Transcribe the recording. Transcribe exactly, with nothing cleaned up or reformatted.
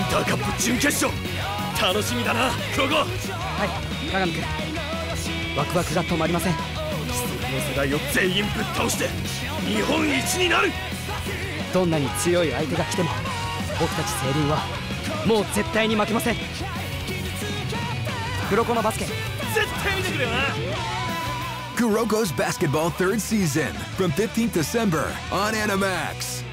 ターカップ準決勝楽しみだな、ここ。 はい、鏡くん、ワクワクが止まりません。 この世代を全員ぶっ倒して日本一になる。 どんなに強い相手が来ても僕たちセイリンはもう絶対に負けません。黒子のバスケ絶対見てくれよな。 Kuroko's Basketball third season from fifteenth December on Animax.